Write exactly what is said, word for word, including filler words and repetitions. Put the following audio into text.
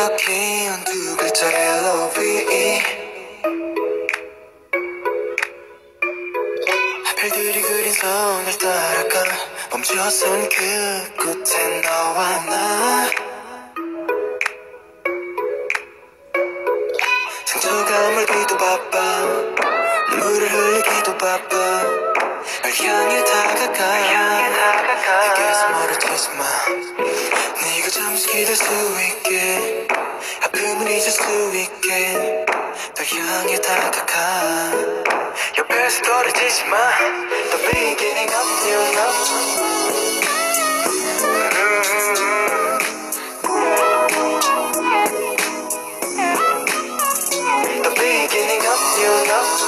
귀여운 두 글자의 L-O-V-E 별들이 그린 선을 따라가 멈춰선 그 끝에 너와 나 상처감을 기도 바빠 눈물을 흘리기도 바빠 날 향해 다가가 내게서 멀어지지 마 네가 잠시 기댈 수 있게 아픔을 잊을 수 있게 널 향해 다가가 옆에서 떨어지지 마 The beginning of new love The beginning of new love